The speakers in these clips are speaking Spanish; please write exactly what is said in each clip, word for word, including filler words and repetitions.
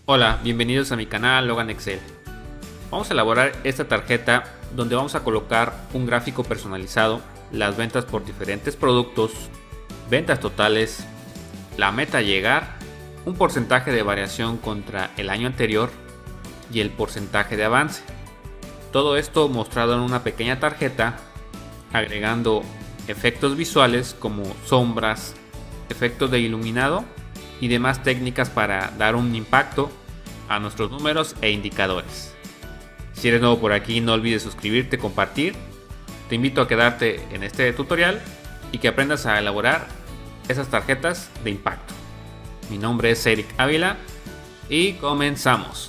Hola, bienvenidos a mi canal Logan Excel. Vamos a elaborar esta tarjeta donde vamos a colocar un gráfico personalizado, las ventas por diferentes productos, ventas totales, la meta a llegar, un porcentaje de variación contra el año anterior y el porcentaje de avance. Todo esto mostrado en una pequeña tarjeta, agregando efectos visuales como sombras, efectos de iluminado y demás técnicas para dar un impacto a nuestros números e indicadores. Si eres nuevo por aquí, no olvides suscribirte, compartir. Te invito a quedarte en este tutorial y que aprendas a elaborar esas tarjetas de impacto. Mi nombre es Eric Ávila y comenzamos.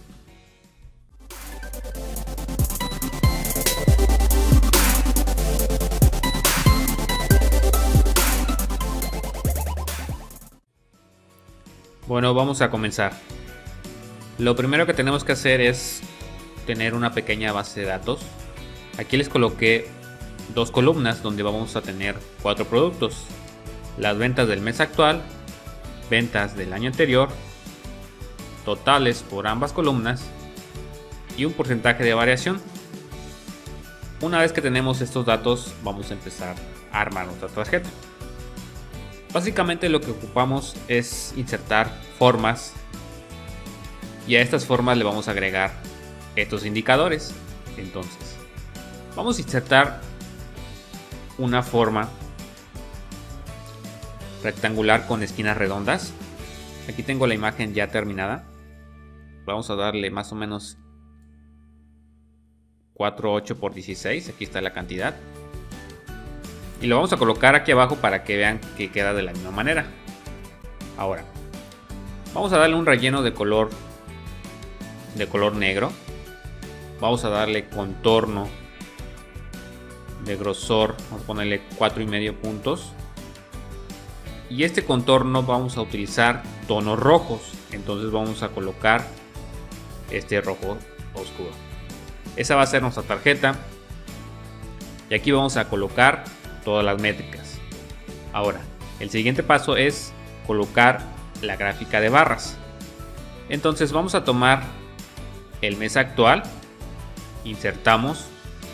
Bueno, vamos a comenzar. Lo primero que tenemos que hacer es tener una pequeña base de datos. Aquí les coloqué dos columnas donde vamos a tener cuatro productos: las ventas del mes actual, ventas del año anterior, totales por ambas columnas y un porcentaje de variación. Una vez que tenemos estos datos, vamos a empezar a armar nuestra tarjeta. Básicamente lo que ocupamos es insertar formas y a estas formas le vamos a agregar estos indicadores. Entonces vamos a insertar una forma rectangular con esquinas redondas. Aquí tengo la imagen ya terminada. Vamos a darle más o menos cuatro punto ocho por dieciséis. Aquí está la cantidad. Y lo vamos a colocar aquí abajo para que vean que queda de la misma manera. Ahora, vamos a darle un relleno de color de color negro. Vamos a darle contorno de grosor. Vamos a ponerle cuatro y medio puntos. Y este contorno vamos a utilizar tonos rojos. Entonces vamos a colocar este rojo oscuro. Esa va a ser nuestra tarjeta. Y aquí vamos a colocar todas las métricas. Ahora, el siguiente paso es colocar la gráfica de barras. Entonces vamos a tomar el mes actual, insertamos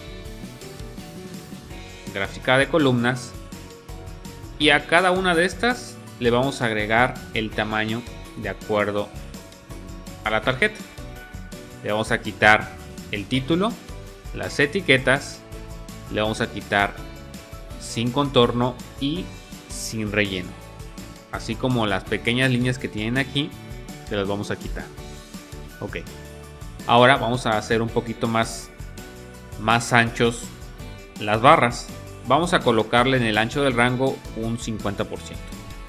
gráfica de columnas y a cada una de estas le vamos a agregar el tamaño de acuerdo a la tarjeta. Le vamos a quitar el título, las etiquetas, le vamos a quitar sin contorno y sin relleno, así como las pequeñas líneas que tienen aquí, se las vamos a quitar. Ok, ahora vamos a hacer un poquito más más anchos las barras. Vamos a colocarle en el ancho del rango un cincuenta por ciento.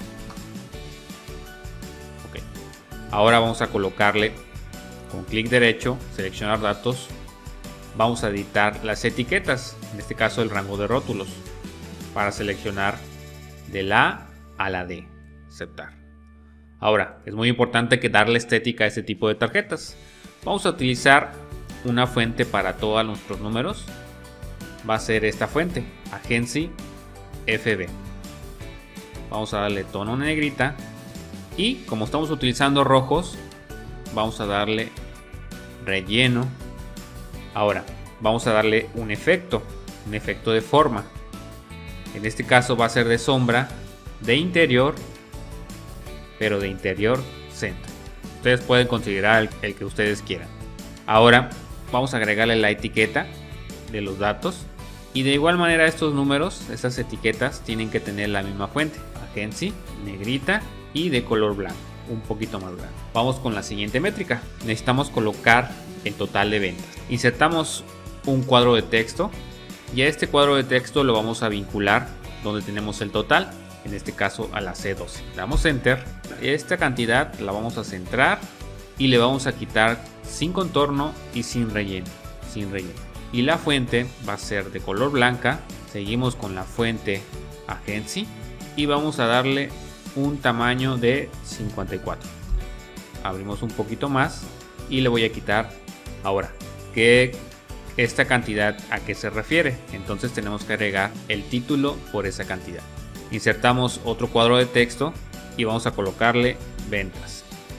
Ok, ahora vamos a colocarle con clic derecho, seleccionar datos, vamos a editar las etiquetas, en este caso el rango de rótulos, para seleccionar de la A a la D, aceptar. Ahora, es muy importante que darle estética a este tipo de tarjetas. Vamos a utilizar una fuente para todos nuestros números. Va a ser esta fuente, Agency F B. Vamos a darle tono negrita y como estamos utilizando rojos, vamos a darle relleno. Ahora, vamos a darle un efecto, un efecto de forma. En este caso va a ser de sombra, de interior, pero de interior centro. Ustedes pueden considerar el, el que ustedes quieran. Ahora vamos a agregarle la etiqueta de los datos. Y de igual manera estos números, estas etiquetas tienen que tener la misma fuente. Agency, negrita y de color blanco, un poquito más grande. Vamos con la siguiente métrica. Necesitamos colocar el total de ventas. Insertamos un cuadro de texto. Y a este cuadro de texto lo vamos a vincular donde tenemos el total, en este caso a la C doce. Le damos Enter. Esta cantidad la vamos a centrar y le vamos a quitar sin contorno y sin relleno. Sin relleno. Y la fuente va a ser de color blanca. Seguimos con la fuente Agency y vamos a darle un tamaño de cincuenta y cuatro. Abrimos un poquito más y le voy a quitar. Ahora, ¿qué esta cantidad a qué se refiere? Entonces tenemos que agregar el título por esa cantidad. Insertamos otro cuadro de texto y vamos a colocarle ventas.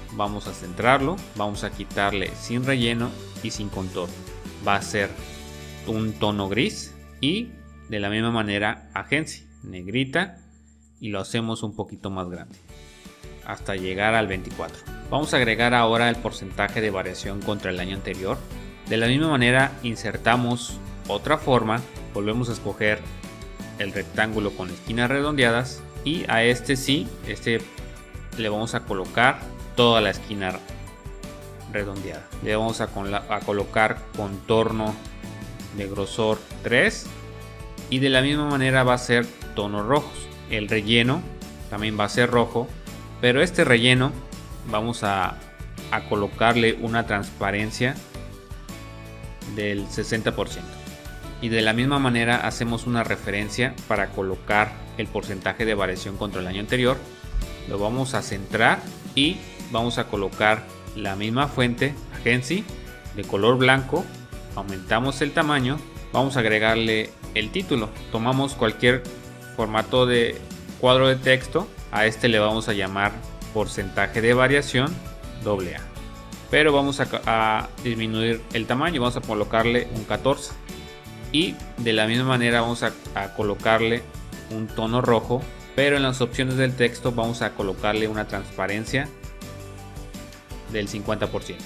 vamos a centrarlo, vamos a quitarle sin relleno y sin contorno. Va a ser un tono gris y de la misma manera agencia, negrita, y lo hacemos un poquito más grande hasta llegar al veinticuatro. Vamos a agregar ahora el porcentaje de variación contra el año anterior. De la misma manera insertamos otra forma, volvemos a escoger el rectángulo con esquinas redondeadas y a este sí, este le vamos a colocar toda la esquina redondeada. Le vamos a, a colocar contorno de grosor tres y de la misma manera va a ser tonos rojos. El relleno también va a ser rojo, pero este relleno vamos a, a colocarle una transparencia del sesenta por ciento. Y de la misma manera hacemos una referencia para colocar el porcentaje de variación contra el año anterior. Lo vamos a centrar y vamos a colocar la misma fuente Agency de color blanco. Aumentamos el tamaño, vamos a agregarle el título. Tomamos cualquier formato de cuadro de texto, a este le vamos a llamar porcentaje de variación doble A, pero vamos a, a disminuir el tamaño, vamos a colocarle un catorce y de la misma manera vamos a, a colocarle un tono rojo, pero en las opciones del texto vamos a colocarle una transparencia del cincuenta por ciento.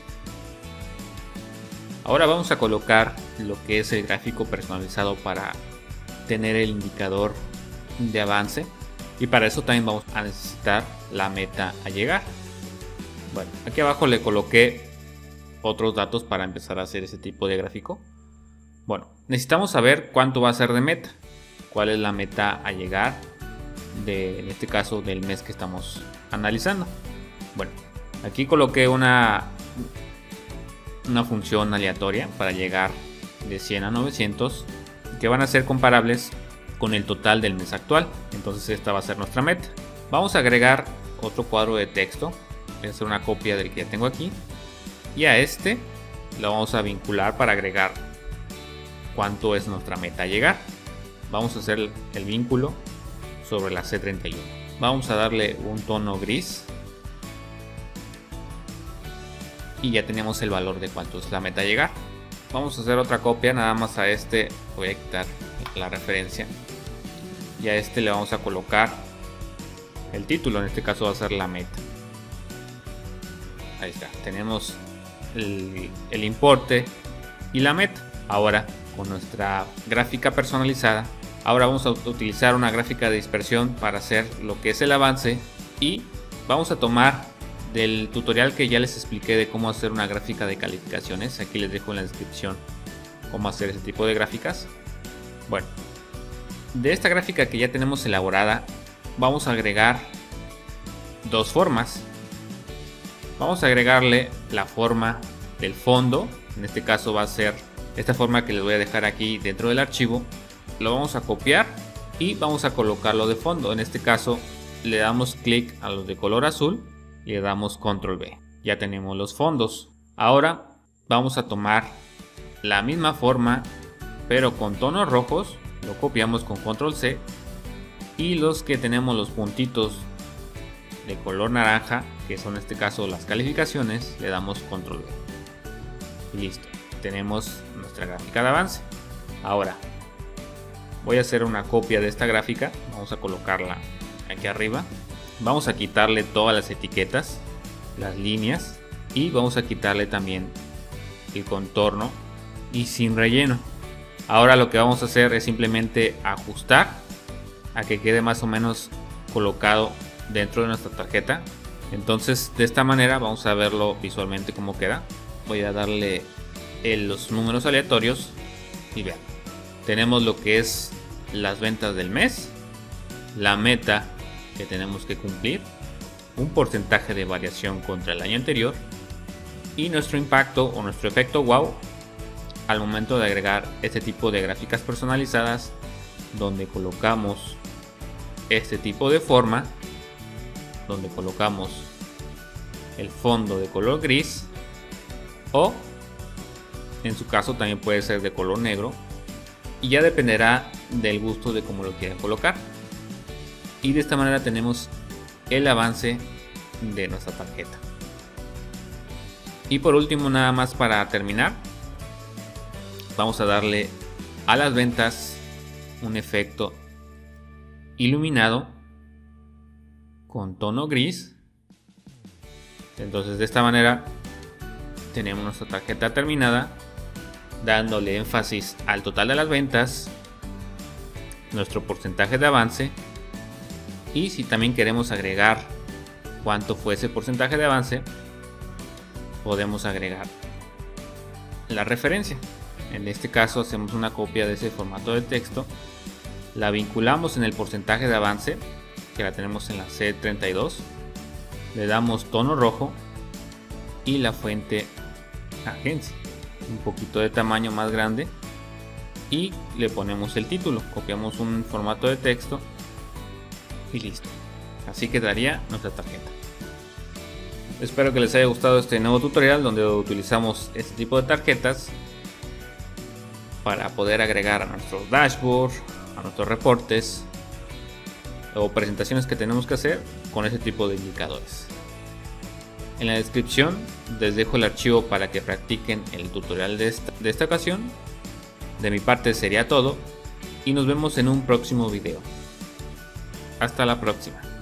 Ahora vamos a colocar lo que es el gráfico personalizado para tener el indicador de avance, y para eso también vamos a necesitar la meta a llegar. Bueno, aquí abajo le coloqué otros datos para empezar a hacer ese tipo de gráfico. Bueno, necesitamos saber cuánto va a ser de meta, cuál es la meta a llegar de, en este caso, del mes que estamos analizando. Bueno, aquí coloqué una una función aleatoria para llegar de cien a novecientos, que van a ser comparables con el total del mes actual. Entonces esta va a ser nuestra meta. Vamos a agregar otro cuadro de texto, voy a hacer una copia del que ya tengo aquí, y a este lo vamos a vincular para agregar cuánto es nuestra meta a llegar. Vamos a hacer el vínculo sobre la C treinta y uno. Vamos a darle un tono gris y ya tenemos el valor de cuánto es la meta a llegar. Vamos a hacer otra copia, nada más a este voy a quitar la referencia y a este le vamos a colocar el título, en este caso va a ser la meta. Ahí está, tenemos el, el importe y la meta. Ahora con nuestra gráfica personalizada, ahora vamos a utilizar una gráfica de dispersión para hacer lo que es el avance, y vamos a tomar del tutorial que ya les expliqué de cómo hacer una gráfica de calificaciones. Aquí les dejo en la descripción cómo hacer ese tipo de gráficas. Bueno, de esta gráfica que ya tenemos elaborada, vamos a agregar dos formas. Vamos a agregarle la forma del fondo, en este caso va a ser esta forma que les voy a dejar aquí dentro del archivo. Lo vamos a copiar y vamos a colocarlo de fondo. En este caso le damos clic a los de color azul y le damos control B. Ya tenemos los fondos. Ahora vamos a tomar la misma forma pero con tonos rojos, lo copiamos con control C, y los que tenemos los puntitos de color naranja, que son en este caso las calificaciones, le damos control B y listo, tenemos nuestra gráfica de avance. Ahora voy a hacer una copia de esta gráfica, vamos a colocarla aquí arriba, vamos a quitarle todas las etiquetas, las líneas, y vamos a quitarle también el contorno y sin relleno. Ahora lo que vamos a hacer es simplemente ajustar a que quede más o menos colocado dentro de nuestra tarjeta. Entonces de esta manera vamos a verlo visualmente cómo queda. Voy a darle el, los números aleatorios y vean, tenemos lo que es las ventas del mes, la meta que tenemos que cumplir, un porcentaje de variación contra el año anterior y nuestro impacto o nuestro efecto wow al momento de agregar este tipo de gráficas personalizadas, donde colocamos este tipo de forma, donde colocamos el fondo de color gris, o en su caso también puede ser de color negro, y ya dependerá del gusto de cómo lo quieran colocar. Y de esta manera tenemos el avance de nuestra tarjeta. Y por último, nada más para terminar, vamos a darle a las ventas un efecto iluminado con tono gris. Entonces de esta manera tenemos nuestra tarjeta terminada, dándole énfasis al total de las ventas, nuestro porcentaje de avance, y si también queremos agregar cuánto fue ese porcentaje de avance, podemos agregar la referencia. En este caso hacemos una copia de ese formato de texto, la vinculamos en el porcentaje de avance, que la tenemos en la C treinta y dos, le damos tono rojo y la fuente agencia, un poquito de tamaño más grande, y le ponemos el título, copiamos un formato de texto y listo. Así quedaría nuestra tarjeta. Espero que les haya gustado este nuevo tutorial donde utilizamos este tipo de tarjetas para poder agregar a nuestros dashboards, a nuestros reportes o presentaciones que tenemos que hacer con ese tipo de indicadores. En la descripción les dejo el archivo para que practiquen el tutorial de esta, de esta ocasión. De mi parte sería todo y nos vemos en un próximo video. Hasta la próxima.